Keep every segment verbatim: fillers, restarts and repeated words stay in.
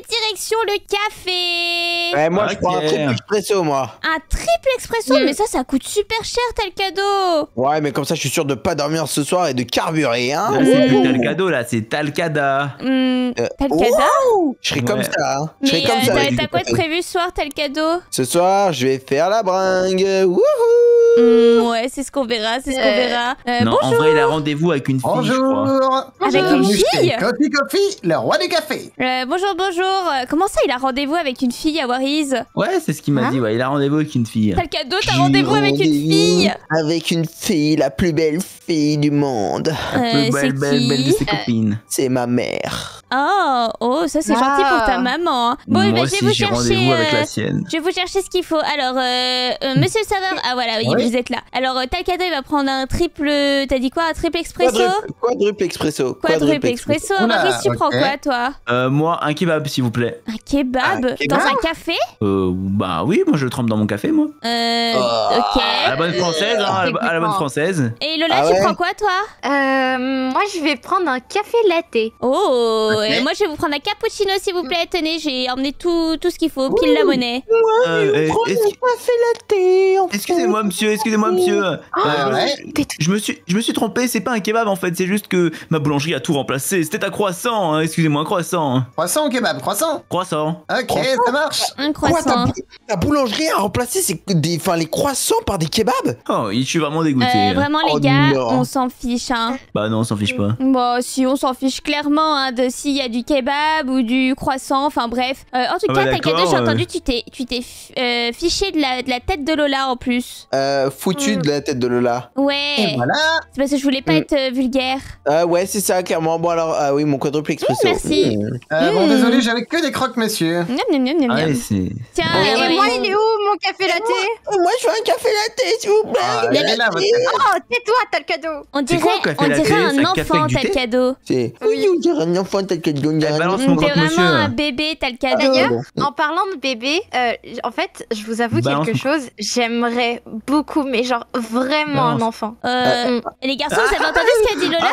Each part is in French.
direction le café. Ouais, moi, Ok. je prends un triple expresso, moi. Un triple expresso, Mm. mais ça, ça coûte super cher, tel cadeau. Ouais, mais comme ça, je suis sûr de pas dormir ce soir et de carburer, hein. Là, c'est plus Talcado, là, c'est Talcada. Hum, Euh, t'as le cadeau? wow, je serai comme Ouais. ça, hein. Je Mais serai comme euh, ça. t'as avec t'as du quoi de café. prévu ce soir, tel cadeau? Ce soir, je vais faire la bringue. Wouhou. Hum, Ouais, c'est ce qu'on verra, c'est ce qu'on Euh, verra. Euh, non, en bonjour. vrai, il a rendez-vous avec une fille, je crois. Bonjour. Avec une Bienvenue chez fille Coffee Coffee, le roi du café. Euh, bonjour, bonjour. Euh, Comment ça, il a rendez-vous avec une fille à Waris? Ouais, c'est ce qu'il m'a Hein dit, ouais, il a rendez-vous avec une fille. T'as le cadeau, t'as J'ai rendez-vous avec une rendez-vous fille. Avec une fille, la plus belle fille du monde. La Euh, plus c'est belle, belle, belle de qui ses copines. C'est ma mère. Oh, oh, ça c'est Ah. gentil pour ta maman. hein. Bon, Moi eh ben, je aussi, vais vous j'ai chercher. rendez-vous avec euh, la sienne. Je vais vous chercher ce qu'il faut. Alors, euh, euh, monsieur le serveur. Ah voilà, oui, Oui. vous êtes là. Alors, euh, t'as le cadeau, il va prendre un triple. T'as dit quoi? Un triple expresso? Quadruple, quadruple expresso. Quadruple expresso. Oula, Maurice, tu prends ok. quoi, toi? Euh, moi, un kebab, s'il vous plaît. Un kebab? Un kebab Dans un café? Euh, bah oui, moi je le trempe dans mon café, moi. Euh, Oh. ok. À la bonne française, hein, à la, à la bonne française. Et Lola, Ah tu ouais prends quoi, toi? Euh, moi, je vais prendre un café latte. Oh, Ok. et moi je vais vous prendre un cappuccino, s'il vous plaît. Tenez, j'ai emmené tout, tout ce qu'il faut. Pile la monnaie. Euh, euh, Prends est-ce- mon café latte. en fait. Excusez-moi, monsieur, excusez-moi, monsieur. Euh, Ah je, me ouais. suis, je, me suis, je me suis trompé, c'est pas un kebab en fait, c'est juste que ma boulangerie a tout remplacé. C'était un croissant, hein, excusez-moi, un croissant. hein. Croissant ou kebab? Croissant. Croissant. Ok, Croissant. ça marche. Un Quoi, ta, croissant. bou- ta boulangerie a remplacé ces- des, enfin, les croissants par des kebabs? Oh, je suis vraiment dégoûté. Euh, vraiment, les Oh gars, non. on s'en fiche, hein. Bah non, on s'en fiche pas. Bon, si, on s'en fiche clairement, hein, de s'il y a du kebab ou du croissant, enfin bref. Euh, en tout Ah cas, bah t'as cadeau, d'accord, j'ai euh. entendu, tu t'es tu t'es f- euh, fiché de la, de la tête de Lola en plus. Euh, foutu Mm. de la tête de Lola. Et Ouais, voilà. c'est parce que je voulais pas Mm. être euh, vulgaire. Euh, ouais, c'est ça, clairement. Bon, alors, ah oui, mon quadruple expresso. merci. Mm. Euh, Bon, Mm. désolé, j'avais que des croques, monsieur. Miam, miam, miam, miam, Ah miam. ouais, c'est. Tiens, Et euh, Et Waris. moi, il est où, mon café latte? Euh, Moi, je veux un café latte, s'il vous plaît. Ah, un il café est là, latte. votre café. Oh, tais-toi, t'as le cadeau. On C'est dirait, quoi, un café on latte? dirait C'est un un café enfant, avec du t'as le thé cadeau. C'est... Oui, on dirait un enfant tel que on dirait Eh, un balance enfant. mon T'es croque-monsieur. vraiment un bébé, t'as le cadeau. D'ailleurs, bon. en parlant de bébé, euh, en fait, je vous avoue Balance quelque chose. J'aimerais beaucoup, mais genre vraiment Balance. un enfant. Euh, Mm. les garçons, vous avez entendu ce qu'a dit Lola?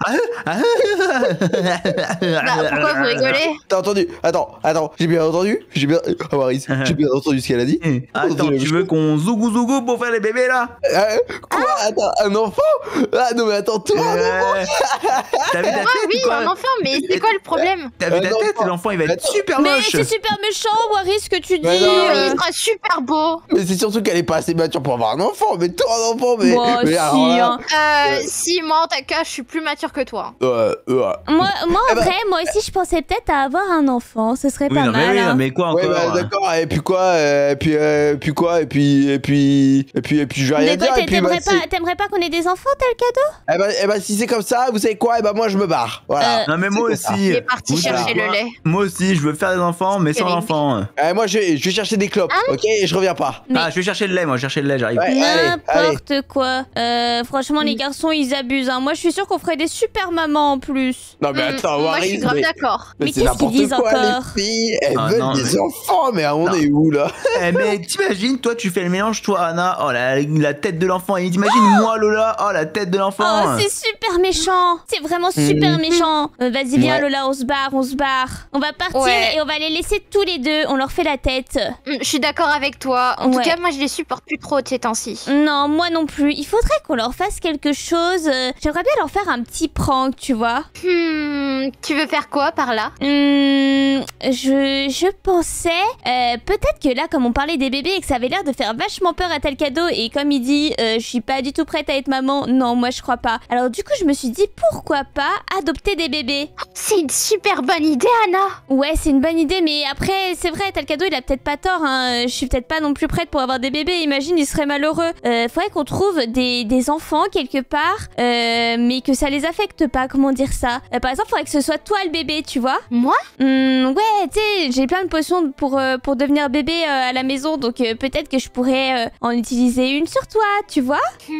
Bah, pourquoi vous rigolez? T'as entendu? Attends, attends, j'ai bien entendu? J'ai bien... Ah, Waris, j'ai bien entendu ce qu'elle a dit. Attends, tu veux qu'on zougou zougou pour faire les bébés là? Euh, quoi? Attends, un enfant? Ah non, mais attends, toi, un enfant? Euh, T'as vu ta Moi, tête oui, ou quoi? un enfant, mais c'est quoi le problème? T'as vu Un ta tête? enfant. L'enfant il va être Attends. super Mais moche. c'est super méchant, Waris, ce que tu dis. Mais non, euh. Il sera super beau. Mais c'est surtout qu'elle est pas assez mature pour avoir un enfant. Mais toi, un enfant, mais... Bon, mais si, alors là- hein. Euh, si, moi, en ta cas, je suis plus mature que toi. Ouais, ouais. Moi, moi Eh en ben- vrai, moi aussi, je pensais peut-être à avoir un enfant. Ce serait Oui, pas non, mais mal. oui, non, hein. mais quoi Ouais, encore? bah, d'accord, et puis quoi, euh, et puis, euh, et puis quoi, et puis, et puis, et puis, et puis, je vais rien Mais dire, toi, et puis, bah, t'aimerais si- pas, t'aimerais pas qu'on ait des enfants, tel cadeau? eh ben, eh ben, si c'est comme ça, vous savez quoi, eh ben, moi, je me barre, voilà. Euh, Non mais moi C'est ça. aussi. Il est parti Vous savez chercher quoi le lait. Moi aussi, je veux faire des enfants, mais sans Kevin. enfants. Eh, moi, je, vais- je vais chercher des clopes, ok, et je reviens pas. Mais- Ah, je vais chercher le lait, moi, je vais chercher le lait, j'arrive. Ouais, allez, allez. N'importe quoi. Euh, franchement, les garçons, ils abusent. Hein. Moi, je suis sûre qu'on ferait des super mamans en plus. Non, mais Mm, attends, moi, je suis Waris, grave mais, d'accord. mais Mais c'est qu'est-ce n'importe qu'ils disent quoi, encore les filles, elles Ah, veulent non, des mais- enfants, mais on Non. est où, là? Eh, mais t'imagines, toi, tu fais le mélange, toi, Anna. Oh, la, la tête de l'enfant. Et t'imagines, moi, Lola. Oh, la tête de l'enfant. Oh, c'est super méchant. C'est vraiment super Mhm. méchant. Euh, Vas-y, viens, Ouais. Lola, on se barre, on se barre. On va partir Ouais. et on va les laisser tous les deux. On leur fait la tête. Mm, Je suis d'accord avec toi. En Ouais. tout cas, moi, je les supporte plus trop de ces temps-ci. Non, moi non plus. Il faudrait qu'on leur fasse quelque chose. Euh, J'aimerais bien leur faire un petit prank, tu vois. Hmm, tu veux faire quoi par là? Hum, je, je pensais euh, peut-être que là, comme on parlait des bébés et que ça avait l'air de faire vachement peur à tel cadeau, et comme il dit, euh, je suis pas du tout prête à être maman. Non, moi je crois pas. Alors du coup, je me suis dit pourquoi pas adopter des bébés. C'est une super bonne idée, Anna. Ouais, c'est une bonne idée, mais après, c'est vrai, tel cadeau, il a peut-être pas tort. Hein. Je suis peut-être pas non plus prête pour avoir des bébés. Imagine, il serait malheureux. Euh, faudrait qu'on trouve des, des enfants quelque part, euh, mais que ça les affecte pas. Comment dire ça? Euh, Par exemple, faudrait que ce soit toi le bébé, tu vois. Moi? Hum, ouais, tu sais, j'ai plein de potions pour, euh, pour devenir bébé euh, à la maison, donc euh, peut-être que je pourrais euh, en utiliser une sur toi, tu vois.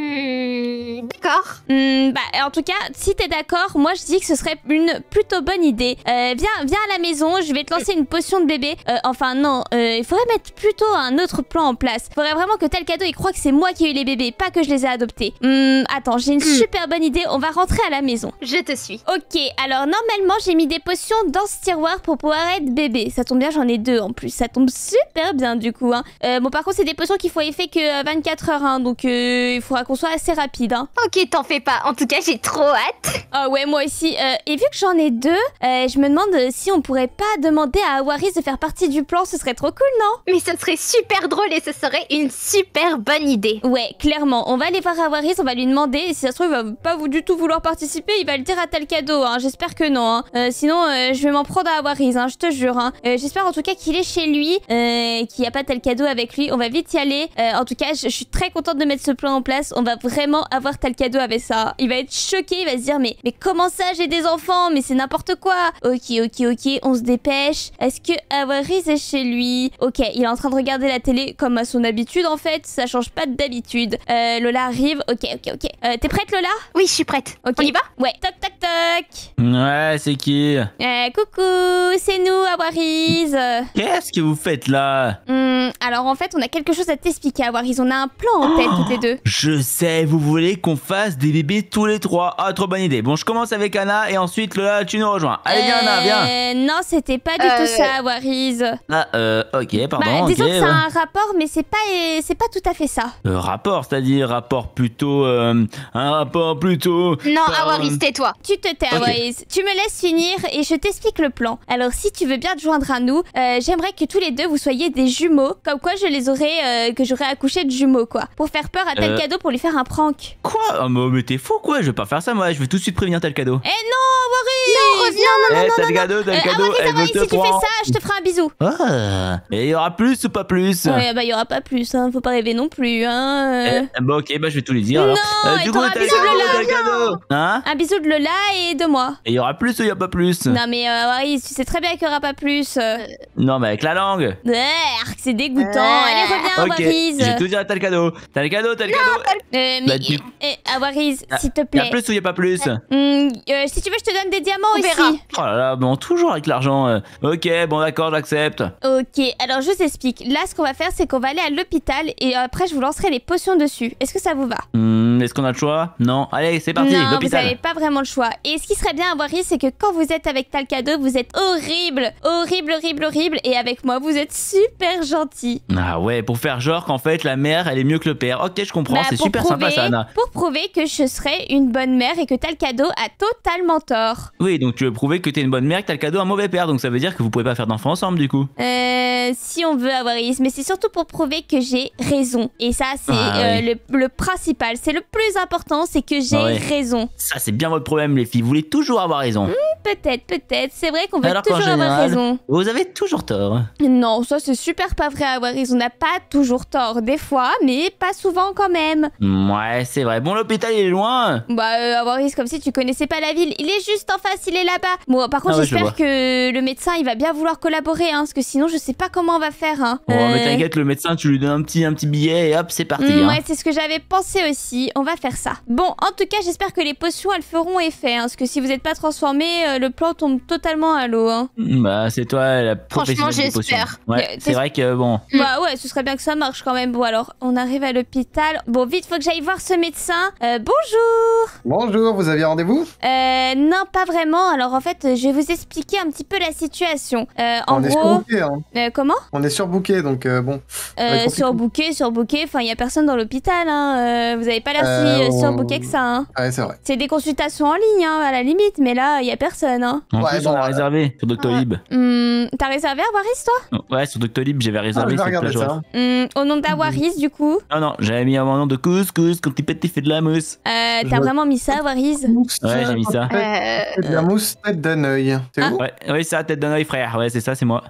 Hmm, d'accord. Hmm, bah, en tout cas, si t'es d'accord, moi je dis que ce serait une plutôt bonne idée. Euh, viens, viens à la maison, je vais te lancer une potion de bébé. Euh, enfin non, euh, il faudrait mettre plutôt un autre plan en place. Il faudrait vraiment que Talcado il croit que c'est moi qui ai eu les bébés, pas que je les ai adoptés. Hmm, attends, j'ai une super bonne idée, on va rentrer à la maison. Je te suis. Ok, alors normalement j'ai mis des potions dans ce tiroir pour pouvoir être bébé. Ça tombe bien, j'en ai deux en plus. Ça tombe super bien du coup. Hein. Euh, bon par contre c'est des potions qui font effet que euh, vingt-quatre heures, hein, donc euh, il faudra qu'on soit assez rapide. Hein. Ok, t'en fais pas. En tout cas, j'ai trop hâte. Ah ouais, moi aussi. Euh, et vu que j'en ai deux, euh, je me demande euh, si on pourrait pas demander à Awaris de faire partie du plan. Ce serait trop cool, non? Mais ça serait super drôle et ce serait une super bonne idée. Ouais, clairement. On va aller voir Awaris, on va lui demander. Et si ça se trouve, il va pas du tout vouloir participer. Il va le dire à Talcado. Hein. J'espère que non. Hein. Euh, sinon, euh, je vais m'en prendre à Awaris. Hein, je te jure. Hein. Euh, J'espère en tout cas qu'il est chez lui, euh, qu'il n'y a pas Talcado avec lui. On va vite y aller. Euh, en tout cas, je, je suis très contente de mettre ce plan en place. On va vraiment avoir Talcado avec ça. Il va être choqué. Il va se dire mais mais comment ça j'ai des enfants? Mais c'est n'importe quoi. Ok, ok, ok. On se dépêche. Est-ce que Awaris est chez lui? Ok, il est en train de regarder la télé comme à son habitude en fait. Ça change pas d'habitude. Euh, Lola arrive. Ok, ok, ok. Euh, T'es prête Lola? Oui, je suis prête. Ok. On y va? Ouais. Toc, toc, toc. Ouais, c'est qui? Euh, coucou, c'est nous, Awaris. Qu'est-ce que vous faites là? Hum, alors en fait, on a quelque chose à t'expliquer, Awaris. On a un plan en tête toutes les deux. Je sais, vous voulez qu'on fasse des bébés tous les trois. Ah, trop bonne idée. Bon, je commence avec Anna et ensuite Lola, tu nous rejoins. Allez, viens Anna, viens. Euh, non, c'était pas du Euh, tout ça, Awaris. Ah, euh, ok, pardon. Bah, ok, disons que ouais. ça a un rapport, mais c'est pas, euh, c'est pas tout à fait ça. Euh, rapport, c'est-à-dire rapport plutôt... euh, un rapport plutôt... Non, par- Awaris, tais-toi. Tu te tais, Ok. Awaris. Tu me laisses finir et je t'explique le plan. Alors, si tu veux bien te joindre à nous, euh, j'aimerais que tous les deux vous soyez des jumeaux, comme quoi je les aurais, euh, que j'aurais accouché de jumeaux, quoi, pour faire peur à tel Euh. cadeau pour lui faire un prank. Quoi? Oh, mais mais t'es fou quoi? Je vais pas faire ça moi, je vais tout de suite prévenir tel cadeau. Eh non, Awaris! Reviens, non, Eh, tel cadeau, tel Euh, cadeau, Awaris, elle veut Awaris, te si tu fais prendre. ça, je te ferai un bisou. Ah, et il y aura plus ou pas plus? Ouais, bah, il y aura pas plus, hein. Faut pas rêver non plus, hein. euh. Eh, bah ok, bah je vais tout lui dire alors. Non, du et coup, t'auras tel bisous, cadeau, Lola. tel cadeau. Hein? Un bisou de Lola et de moi. Et il y aura plus ou il y a pas plus? Non, mais, euh, Awaris, tu sais très bien qu'il y aura pas plus. Euh... Non, mais avec la langue. Arc, c'est dégoûtant. Ouais. Allez, reviens, Ok, Awaris. je vais tout dire à tel cadeau. Tel cadeau, tel cadeau. Euh, mais, Bah, tu- eh, Awaris, Ah, s'il te Il y a plaît. plus ou il y a pas plus? Hum, euh, si tu veux, je te donne des diamants On aussi. verra. Oh là là, bon, toujours avec l'argent. euh. Ok, bon d'accord, j'accepte. Ok, alors je vous explique. Là, ce qu'on va faire, c'est qu'on va aller à l'hôpital et après, je vous lancerai les potions dessus. Est-ce que ça vous va? Hmm, Est-ce qu'on a le choix? Non. Allez, c'est parti, Non, vous l'hôpital. n'avez pas vraiment le choix. Et ce qui serait bien à voir, c'est que quand vous êtes avec Talcado, vous êtes horrible, horrible, horrible, horrible. Et avec moi, vous êtes super gentil. Ah ouais, pour faire genre qu'en fait la mère elle est mieux que le père. Ok, je comprends, Bah, c'est pour super prouver, sympa ça, Anna. Pour prouver que je serais une bonne mère et que Talcado a totalement tort. Oui, donc tu veux prouver que t'es une bonne mère, que t'as le cadeau un mauvais père, donc ça veut dire que vous pouvez pas faire d'enfants ensemble du coup. Euh, si on veut avoir Iris, mais c'est surtout pour prouver que j'ai raison. Et ça, c'est Ah, euh, oui. le, le principal. C'est le plus important, c'est que j'ai Ah ouais. raison. Ça c'est bien votre problème les filles, vous voulez toujours avoir raison. Peut-être, peut-être. C'est vrai qu'on veut Alors qu'en toujours avoir général- raison. Vous avez toujours tort. Non, ça c'est super pas vrai à avoir raison. On n'a pas toujours tort, des fois, mais pas souvent quand même. Ouais, c'est vrai. Bon, l'hôpital il est loin. Bah, euh, avoir risque comme si tu connaissais pas la ville. Il est juste en face, il est là-bas. Bon, par contre, Ah ouais, je j'espère vois. que le médecin il va bien vouloir collaborer, hein, parce que sinon je sais pas comment on va faire. Hein. Bon, mais Euh, t'inquiète, le médecin tu lui donnes un petit, un petit billet et hop, c'est parti. Mm, hein. ouais, c'est ce que j'avais pensé aussi. On va faire ça. Bon, en tout cas, j'espère que les potions elles feront effet, hein, parce que si vous n'êtes pas transformé, euh, le plan tombe totalement à l'eau. Hein. Bah, c'est toi la professionnelle des potions. j'espère. Ouais, Euh, c'est t'es- vrai que bon. Mm. Bah ouais, ce serait bien que ça marche quand même. Bon, alors, on arrive à l'hôpital. Bon, vite, faut que j'aille voir ce médecin. Euh, bonjour. Bonjour, vous aviez rendez-vous? Euh, non, pas vraiment. Alors, en fait, je vais vous expliquer un petit peu la situation. Euh, en On est gros, surbooké, hein. euh, comment On est surbooké, donc euh, bon. euh, Ouais, compliqué. Surbooké, surbooké. Enfin, il y a personne dans l'hôpital. Hein. Euh, vous avez pas l'air si Euh, euh, on- surbooké que ça. Hein. Ouais, c'est vrai. C'est des consultations en ligne, hein, à la limite, mais là, il y a personne. Hein. En Ouais, plus, bon, on a euh, réservé sur Doctolib. Hum, T'as réservé Awaris, toi Ouais, sur Doctolib, j'avais Ah, réservé je vais cette regarder plage ça. horaire. Hum, Au nom d'Awaris, du coup. Non, non, j'avais mis un nom de couscous quand petit fait de la mousse. Euh, Je T'as vois. vraiment mis ça, Awaris Mousse, Ouais, j'ai mis ça. Euh, de la mousse tête d'un œil. C'est Hein vous? Ouais, oui, ça, tête d'un oeil, frère. Ouais, c'est ça, c'est moi. Euh,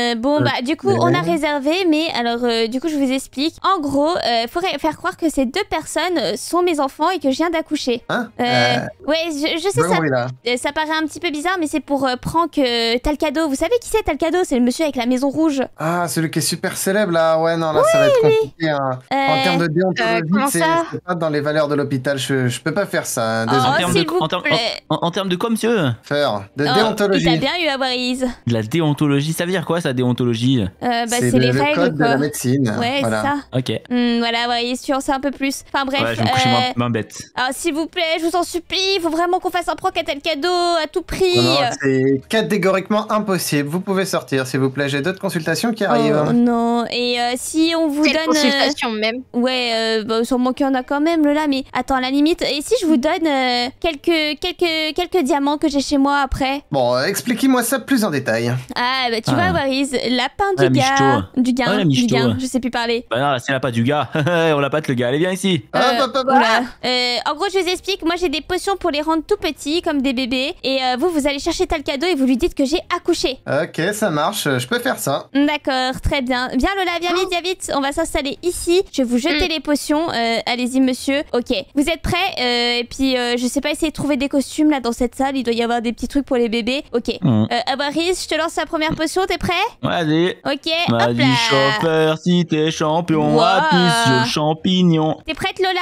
Euh, bon, bah, du coup, Ouais. on a réservé, mais alors, euh, du coup, je vous explique. En gros, euh, faudrait faire croire que ces deux personnes euh, sont mes enfants et que je viens d'accoucher. Hein Euh, Euh, ouais, je, je sais, pas ça, compris, là. euh, ça paraît un petit peu bizarre, mais c'est pour euh, prank euh, Talcado. Vous savez qui c'est Talcado? C'est le monsieur avec la maison rouge. Ah, celui qui est super célèbre, là. Ouais, non, là, ça va être compliqué. Hein. Euh, En termes de euh, déontologie, comment c'est ça c'est pas dans les valeurs de l'hôpital. Je, je peux pas faire ça. hein, Oh, Désolé. En termes s'il de, vous en termes- plaît. en- en termes de quoi, monsieur? Faire de Oh, il déontologie. t'a bien eu à Warise. De la déontologie, ça veut dire quoi, ça, déontologie? Euh, bah, c'est le, les le règles, code quoi. de la médecine. Ouais, voilà. c'est ça. Ok. Hmm, voilà, Warise, tu en sais un peu plus. Enfin, bref. Ouais, je vais me coucher moins, euh, moins bête. Alors, s'il vous plaît, je vous en supplie, il faut vraiment qu'on fasse un prank à Talcado à tout prix. Non, non, c'est catégoriquement impossible. Vous pouvez sortir, s'il vous plaît. J'ai d'autres consultations qui arrivent. Oh non, et euh, si on vous Quelle donne... consultation même. euh, Ouais, euh, bah, sûrement qu'il y en a quand même, là, mais attends, à la limite, et si je vous donne euh, quelques, quelques, quelques diamants que j'ai chez moi après? Bon, euh, expliquez-moi ça plus en détail. Ah, bah tu Ah. vois, Warise, lapin du Ah, gars... michto. Du gain, Ah, la du michto. gain, je sais plus parler. Bah non, là, c'est là pas du gars. On l'a pas le gars. Allez, viens ici. Euh, Hop, hop, hop, Oula. Euh, en gros, je vous explique, moi j'ai des potions pour les rendre tout petits, comme des bébés, et euh, vous, vous allez chercher Talcado et vous lui dites que j'ai accouché. Ok, ça marche. Je peux faire ça. D'accord, très bien. Viens Lola, viens vite, viens vite. On va s'installer ici. Je vais vous jeter Mm. les potions. Euh, Allez-y, monsieur. Ok. Vous êtes prêts? Euh, Et puis, euh, je sais pas, essayer de trouver des costumes là dans cette salle. Il doit y avoir des petits trucs pour les bébés. Ok. Mmh. Euh, Avaris, je te lance la première potion. T'es prêt? Vas-y. Ok. Hop Vas-y, là. chauffeur, si t'es champion, Wow. appuie sur le champignon. T'es prête, Lola?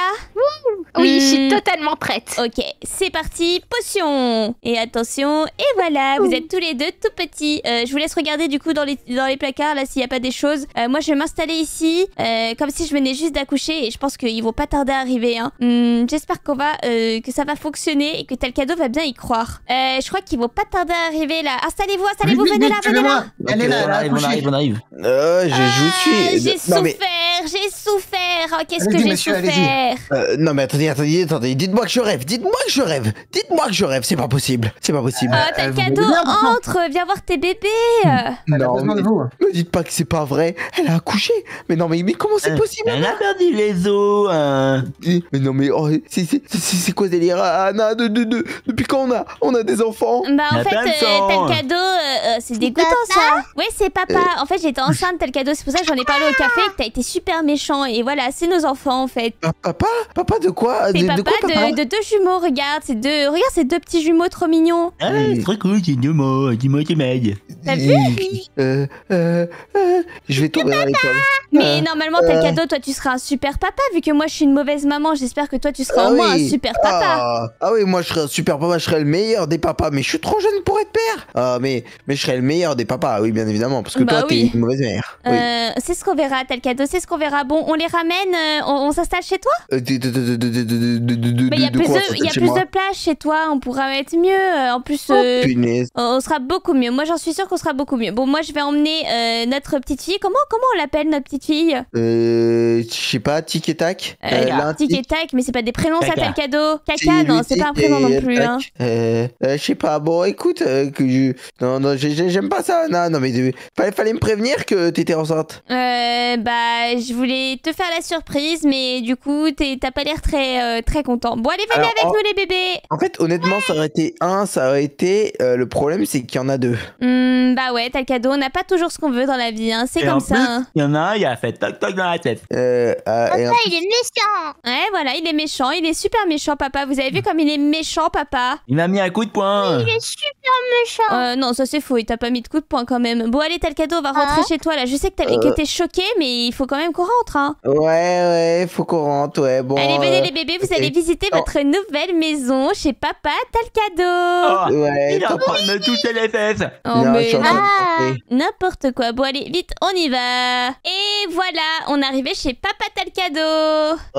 Oui, je suis Hmm. totalement prête. Ok, c'est parti, potion. Et attention, et voilà, vous êtes tous les deux tout petits. Euh, je vous laisse regarder du coup dans les, dans les placards, là, s'il n'y a pas des choses. Euh, moi, je vais m'installer ici, euh, comme si je venais juste d'accoucher, et je pense qu'ils vont pas tarder à arriver. Hein. Hmm, J'espère qu'on va, euh, que ça va fonctionner, et que Talcado va bien y croire. Euh, je crois qu'ils vont pas tarder à arriver, là. Installez-vous, installez-vous, Vite, venez vite, là, venez là. suivez-moi. Elle est Ok, là, on elle a arrive, on accouché. arrive, on arrive. Euh, je, je Ah, suis. j'ai non, souffert, mais, j'ai souffert. Oh, Qu'est-ce que Allez-y, j'ai monsieur, allez-y. souffert. euh, non, mais attendez, attendez, attendez. Dites-moi que je rêve. Dites-moi que je rêve. Dites-moi que je rêve. C'est pas possible. C'est pas possible. Oh, Euh, vous Talcado, voulez bien, pourtant entre, viens voir tes bébés. Elle a non, besoin mais, de vous. me dites pas que c'est pas vrai. Elle a accouché. Mais non, mais, mais comment c'est Euh, possible? Elle a perdu les os. hein. Mais non, mais oh, c'est c'est- c'est- c'est quoi ce délire, Anna? de, de, de- Depuis quand on a, on a des enfants? Bah en La fait, table euh, sang. Talcado, euh, euh, c'est dégoûtant ça. Ouais, c'est papa. En fait, j'étais enceinte, Talcado. C'est pour ça que j'en ai parlé au café et que t'as été super méchant. Et voilà, c'est nos enfants en fait. Pa- Papa? Papa de quoi? T'es de, de papa quoi, papa? de, de deux jumeaux, regarde. C'est deux, regarde ces deux petits jumeaux trop mignons. Ah, c'est trop cool, c'est deux mots. Dis-moi, tu m'aides. T'as vu? euh, euh, euh, Je vais tomber dans les pommes. Mais Euh, normalement, euh. Talcado, toi, tu seras un super papa. Vu que moi, je suis une mauvaise maman, j'espère que toi, tu seras Ah au moins oui. un super papa. Ah, ah oui, moi je serais un super papa, je serais le meilleur des papas, mais je suis trop jeune pour être père. Ah, mais, mais je serais le meilleur des papas, oui, bien évidemment, parce que Bah toi, oui. t'es une mauvaise mère. Oui. Euh, c'est ce qu'on verra, Talcado. C'est ce qu'on verra. Bon, on les ramène. euh, on on s'installe chez toi? Euh, de, de, de, de, de, de, de, de, de, Mais il y a de plus quoi, de, ça, il y a chez plus moi de place chez toi. On pourra être mieux. Euh, En plus. Oh, euh, punaise. On sera beaucoup mieux. Moi, j'en suis sûre qu'on sera beaucoup mieux. Bon, moi, je vais emmener euh, notre petite fille. Comment, comment on l'appelle, notre petite fille? Euh, je sais pas, tic et tac. Euh, là, Tic et Tac, mais c'est pas des prénoms, ça, Caca. Talcado. Caca, non, c'est pas un prénom non plus. Hein. Euh, euh, je sais pas, bon, écoute, euh, que je... Non, non, j'ai- j'ai- j'aime pas ça, non, non, mais euh, fallait, fallait me prévenir que t'étais enceinte. Euh, bah, je voulais te faire la surprise, mais du coup, t'es- t'as pas l'air très, euh, très content. Bon, allez, venez Alors, avec oh. nous, les bébés. En fait, honnêtement, ça aurait été un, ça aurait été... euh, le problème, c'est qu'il y en a deux. Hmm, bah ouais, Talcado, on n'a pas toujours ce qu'on veut dans la vie, hein. C'est Et comme en ça. plus, Hein. il y en a un, il a fait toc toc dans la tête. Euh, euh, et en- Papa, il est méchant. Ouais, voilà, il est méchant, il est super méchant, papa. Vous avez vu comme il est méchant, papa? Il m'a mis un coup de poing. Il est super méchant. Euh, non, ça c'est faux, il t'a pas mis de coup de poing quand même. Bon, allez, Talcado, on va rentrer Hein chez toi là. Je sais que t'as- Euh. que t'es choqué, mais il faut quand même qu'on rentre, hein. Ouais, ouais, faut qu'on rentre, ouais, bon... Allez, venez euh, les bébés, vous ok. allez visiter Oh. votre nouvelle maison chez papa Talcado. Oh, Ouais, il est en t'as train de me toucher les fesses. Oh, Non, je mais suis en train de Ah. penser. n'importe quoi. Bon, allez, vite, on y va. Et voilà, on est arrivé chez papa Talcado. Oh,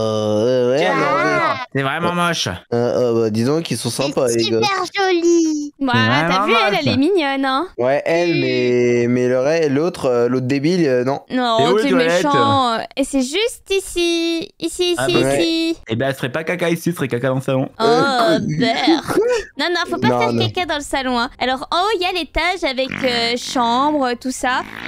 euh, ouais, Tiens, alors, ouais. Ah, C'est vraiment moche. Euh, euh, bah, disons qu'ils sont sympas, c'est les gars. super joli. Voilà, t'as vraiment vu, elle, moche. elle est mignonne, hein. Ouais, elle, mais, mais le reste, l'autre, euh, l'autre débile, euh, non. Non, Et où les t'es toilettes méchant. Et c'est juste ici. Ici, ici, Ah bah ouais. ici. Eh ben, elle ferait pas caca ici, elle ferait caca dans le salon. Oh, Euh, beurre. Non, non, faut pas Non, faire non. caca dans le salon. Hein. Alors, en haut, il y a l'étage avec euh, chambre, tout ça.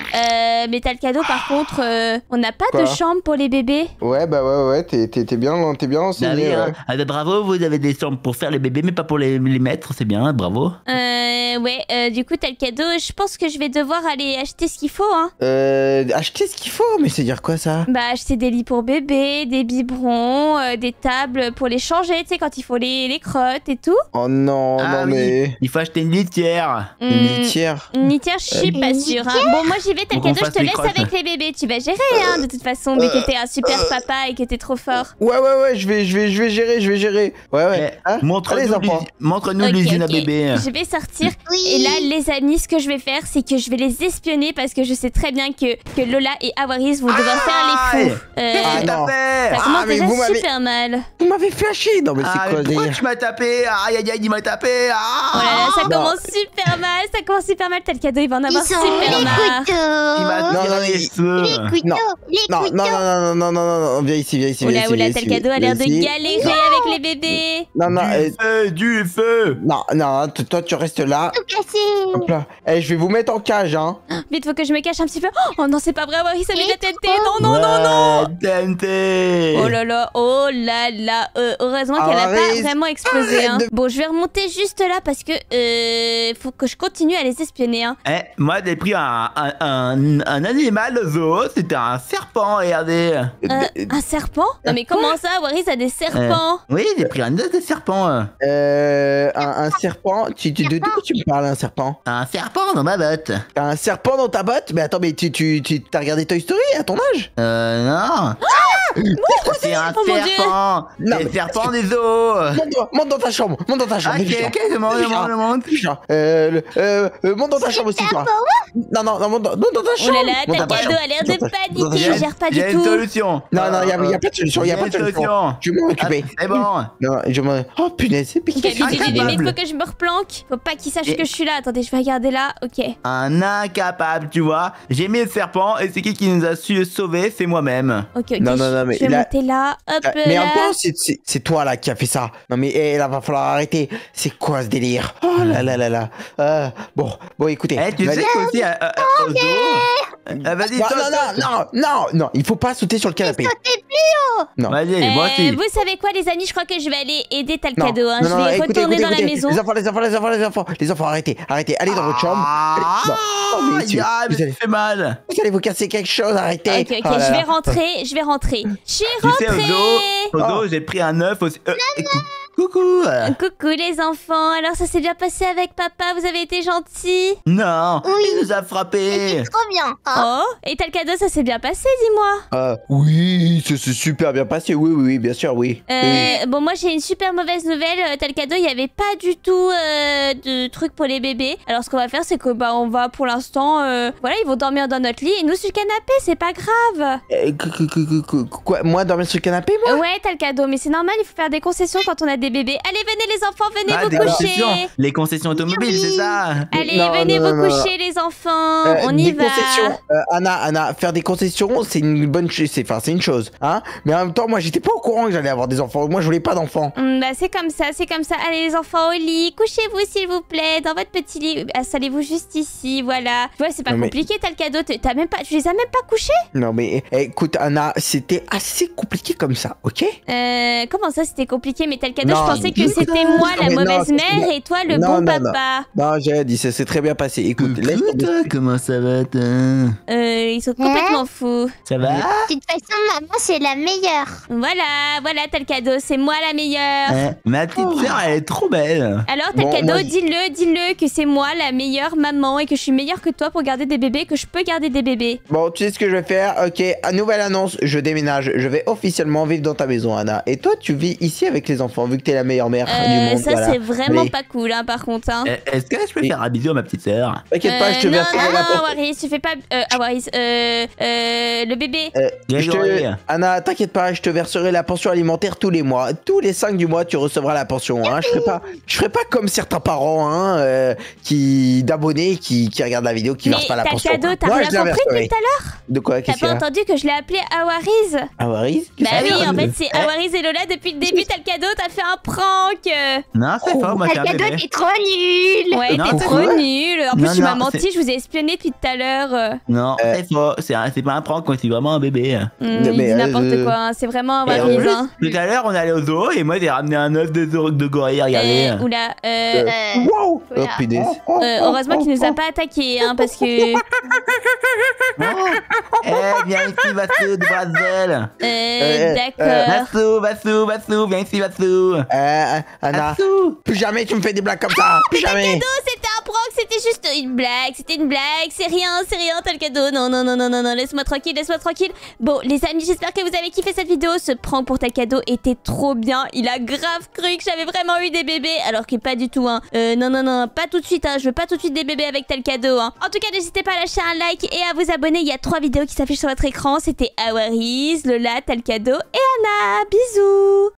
Euh, mais t'as le cadeau, par contre, euh, on n'a pas Quoi de chambre pour les bébés. Ouais, bah ouais, ouais, t'es t'es- t'es bien, t'es bien Bah renseigné. oui, hein. ouais. Ah, bah, bravo, vous avez des chambres pour faire les bébés, mais pas pour les, les mettre, c'est bien, bravo. Euh, ouais, euh, du coup, t'as le cadeau. Je pense que je vais devoir aller acheter ce qu'il faut, hein. Euh, acheter ce qu'il faut, mais c'est dire quoi ça? Bah, acheter des lits pour bébés, des biberons, euh, des tables pour les changer, tu sais, quand il faut les, les crottes et tout. Oh non, Ah non oui, mais... il faut acheter une litière. Une Hmm, litière. Une litière, je suis Euh, pas une sûre. Hein. Bon, moi j'y vais, t'as le Faut qu'on cadeau, je fasse te les laisse crottes. avec les bébés. Tu vas gérer, hein, de toute façon, vu que t'es un super papa et que t'es trop fort. Ouais, ouais, ouais, je vais, je vais, je vais gérer, je vais gérer. Ouais, ouais. Eh, Hein Allez, Montre-nous enfants. l'us- montre-nous Ok, l'usine ok. à bébé. Je vais sortir. Oui. Et là, les amis, ce que je vais faire, c'est que je vais les espionner parce que je sais très bien que, que Lola et Awaris vont devoir faire les fous. Euh, Qu'est-ce Ah, que t'as non. fait ça Ah, commence mais déjà vous m'avez- super mal. Vous m'avez flashé. Non mais Ah, c'est mais quoi ce pourquoi délire? tu m'as tapé? Aïe aïe aïe, il m'a tapé. Ah Oh là là, ça Non. commence super mal. Ça commence super mal. T'as le cadeau, il va en Ils avoir sont super les marre. Il m'a couteaux. Non, tiré non, les mais- cheveux. Les couteaux. Non. Les Non, couteaux. non, non, non, non, non, non, non, viens ici, viens ici, viens Oula, ici. oula, viens t'as le ici, cadeau a viens l'air de ici. galérer avec les bébés. Non, non, euh, Du feu, du feu. non, non, t- toi tu restes là. Tout cassé. Hop là. Eh, je vais vous mettre en cage, hein. Vite, faut que je me cache un petit peu. Oh non, c'est pas vrai, Awaris, ça Et met la tête. Non, non, non, non. Ouais, T N T. Oh là là, oh là là. Euh, heureusement qu'elle a Awaris, pas vraiment explosé. arrête Hein. de- Bon, je vais remonter juste là parce que euh, faut que je continue à les espionner. Hein. Eh, moi j'ai pris un, un, un, un animal au zoo, c'était un serpent, regardez. Euh, un serpent? Non mais comment ça, Awaris a des serpents? Oui, j'ai pris un os de serpent. Euh, un, un serpent. Tu, tu, de de quoi tu me parles, un serpent? Un serpent dans ma botte. T'as un serpent dans ta botte? Mais attends, mais tu, tu, tu t'as regardé Toy Story à ton âge? Euh, non. C'est un Oh mon Dieu. serpent. Non, C'est mais- le serpent des zoos. Monte, dans- monte dans ta chambre, monte dans ta chambre. Ok, Vite, ok, je monte, je monte, je monte. Putain, euh, le- euh, euh, monte dans ta chambre aussi, toi. Non, non, non, monte dans, monte dans ta Oh chambre. là là, Monte ta dans ta cadeau chambre. a l'air de Monte dans ta- paniquer, monte dans ta je chambre. gère pas J'ai du une tout. solution. Non, non, il n'y a, y a pas de solution, il n'y a J'ai pas de une solution. solution. Je vais m'en Ah, occuper. c'est bon. Non, je m'en... Oh, punaise, c'est piqué. Ok, vite, vite, vite, vite, incapable. faut que je me replanque. Faut pas qu'il sache Et- que je suis là. Attendez, je vais regarder là. Ok. Un incapable, tu vois. J'ai mis le serpent et c'est qui qui nous a su le sauver? C'est moi-même. Ok, ok. Non, non, je- non, mais je vais là- monter là. Hop Euh, Mais là. en même temps, c'est- c'est c'est toi là qui a fait ça. Non mais eh, là va falloir arrêter. C'est quoi ce délire? Oh là là là là. Euh, bon, bon écoutez. Eh, tu vas-y. sais qu'aussi euh, euh, au zoo. Euh, Vas-y, Non, saute, non, saute. non, non, non, non, il faut pas sauter sur le canapé. Non. Vas-y, moi Euh, aussi. vous savez quoi, les amis? Je crois que je vais aller aider Non, Talcado. Hein. non, je non, vais écoutez, retourner écoutez, dans la écoutez. maison. Les enfants, les enfants, les enfants, les enfants, les enfants, arrêtez, arrêtez, allez dans votre chambre. Allez- non, non, mais tu- Ah, mais vous, ça allez, fait mal. vous allez vous casser quelque chose, arrêtez. Ok, ok, Oh là je vais là. rentrer, je vais rentrer. Je suis Tu sais, au rentrée. zoo, au zoo, j'ai pris un œuf aussi. Euh, et cou- coucou. Coucou les enfants, alors ça s'est bien passé avec papa, vous avez été gentils? Non, Oui. il nous a frappés. Trop bien. Hein. Oh, et Talcado, ça s'est bien passé, dis-moi. Euh, oui, ça s'est super bien passé, oui, oui, oui, bien sûr, oui. Euh, Oui. bon, moi j'ai une super mauvaise nouvelle, euh, Talcado, il n'y avait pas du tout euh, de trucs pour les bébés. Alors ce qu'on va faire, c'est que bah on va pour l'instant, euh, voilà, ils vont dormir dans notre lit et nous sur le canapé, c'est pas grave. Euh, que- que- que- que- que- quoi, moi dormir sur le canapé, moi? Ouais, Talcado, mais c'est normal, il faut faire des concessions quand on a des bébés. Allez, venez les enfants, venez Ah, vous des coucher. concessions. Les concessions automobiles, c'est ça. Allez, Non, venez non, vous non, non. coucher les enfants, Euh, on y des va. concessions, euh, Anna, Anna, faire des concessions, c'est une bonne chose, c'est, enfin, c'est une chose, hein. Mais en même temps, moi, j'étais pas au courant que j'allais avoir des enfants. Moi, je voulais pas d'enfants. Hum, bah c'est comme ça, c'est comme ça. Allez les enfants au lit, couchez-vous s'il vous plaît, dans votre petit lit. Installez-vous juste ici, voilà. Tu vois, c'est pas Non, mais- compliqué, t'as le cadeau, t'as t'as même pas, tu les as même pas couchés. Non, mais eh, écoute, Anna, c'était assez compliqué comme ça, ok? Euh, comment ça c'était compliqué? Mais t'as le cadeau, Non, je pensais que écoute, c'était moi la mais non, mauvaise c'est- mère et toi le non, bon non, non. papa. Non, j'ai dit, ça s'est très bien passé. Écoute, laisse Coucou, tomber. toi, comment ça va, toi? Euh, ils sont complètement fous. Ça va? De toute façon, maman, c'est la meilleure. Voilà, voilà, t'as le cadeau, c'est moi la meilleure. Hein, ma petite sœur, elle est trop belle. Alors t'as Bon, le cadeau, moi, je- dis-le, dis-le que c'est moi la meilleure maman et que je suis meilleure que toi pour garder des bébés, que je peux garder des bébés. Bon, tu sais ce que je vais faire? Ok, à nouvelle annonce, je déménage. Je vais officiellement vivre dans ta maison, Anna. Et toi, tu vis ici avec les enfants, vu que t'es la meilleure mère du Euh, monde. ça voilà. c'est vraiment Allez. pas cool, hein, par contre. Hein. Eh, Est-ce que je peux Et- faire un bisou à ma petite sœur? T'inquiète pas, je te Euh, non, verserai non, la non, Awaris, tu fais pas. Euh, Awaris, euh, euh, le bébé. Euh, je te... Grégory. Anna, t'inquiète pas, je te verserai la pension alimentaire tous les mois. Tous les cinq du mois, tu recevras la pension. Hein. Je ferai pas, je ferai pas comme certains parents hein, euh, qui d'abonnés qui, qui regardent la vidéo, qui Mais versent pas la t'as le pension. cadeau, t'as Moi, rien je la compris verserai. depuis tout à l'heure? De quoi? T'as Qu'est-ce qu'il y pas a? entendu que je l'ai appelé Awaris? Ah, Waris? Bah oui, Qu'est-ce en qu'il y a fait c'est Awaris et Lola depuis le début. T'as le cadeau, t'as fait un prank. Non, c'est Oh, fort, moi, c'est un Talcado, bébé. t'es trop nul. Ouais, Non, t'es c'est trop vrai. nul. En plus, Non, tu m'as non, menti, c'est- je vous ai expliqué depuis tout à l'heure. Non, Euh. c'est faux. C'est un- c'est pas un prank, moi, c'est vraiment un bébé. Hum, Non, il mais, dit n'importe euh, quoi, hein. C'est vraiment un Et en Waris, plus, hein. tout à l'heure, on allait au zoo et moi, j'ai ramené un œuf de, zo- de gorille, regardez. Euh, oula, euh, Euh, Euh, Wow. voilà. Oh, punaise. euh, heureusement qu'il nous a pas attaqué, hein, parce que... Eh, viens ici, Vassou, de Brazil. Euh, euh, d'accord. Vassou, Vassou, Vassou, viens ici, Vassou. Euh, Anna, Vassou. plus jamais tu me fais des blagues comme ça. Plus jamais. Talcado, c'était un prank, c'était juste une blague, c'était une blague, c'est rien, c'est rien, Talcado. Non, non, non, non, non, non, laisse-moi tranquille, laisse-moi tranquille. Bon, les amis, j'espère que vous avez kiffé cette vidéo. Ce prank pour Talcado était trop bien. Il a grave cru que j'avais vraiment eu des bébés, alors que pas du tout, hein. Euh, non, non, non, pas tout de suite, hein. Je veux pas tout de suite des bébés avec Talcado, hein. En tout cas, n'hésitez pas à lâcher un like et à vous abonner. Il y a trois vidéos qui s'affichent sur votre écran. C'était Awaris, Lola, Talcado et Anna. Bisous.